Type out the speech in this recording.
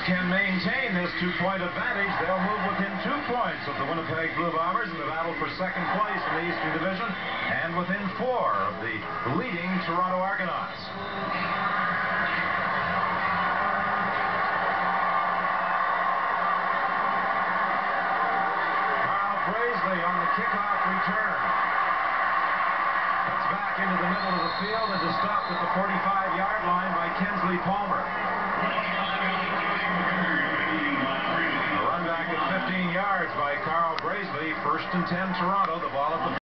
can maintain this 2-point advantage, they'll move within 2 points of the Winnipeg Blue Bombers in the battle for second place in the Eastern Division and within 4 of the leading Toronto Argonauts. Kyle Braisley on the kickoff return. Cuts back into the middle of the field and is stopped at the 45-yard line by Kensley Palmer. A run back at 15 yards by Carl Braisley. 1st and 10 Toronto. The ball at the